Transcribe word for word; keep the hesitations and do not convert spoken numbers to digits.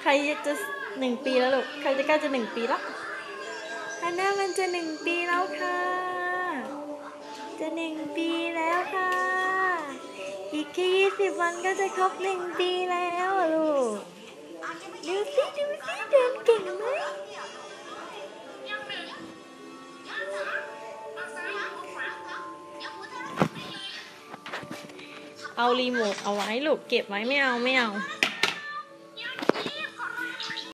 ใครจะหนึ่งปีแล้วลูกใครจะใกล้จะหนึ่งปีแล้วฮันน่ามันจะหนึ่งปีแล้วค่ะจะหนึ่งปีแล้วค่ะอีกแค่ยี่สิบวันก็จะครบหนึ่งปีแล้วลูกดูสิดูสิเดินเก่งไหมเอารีโมทเอาไว้ลูกเก็บไว้ไม่เอาไม่เอา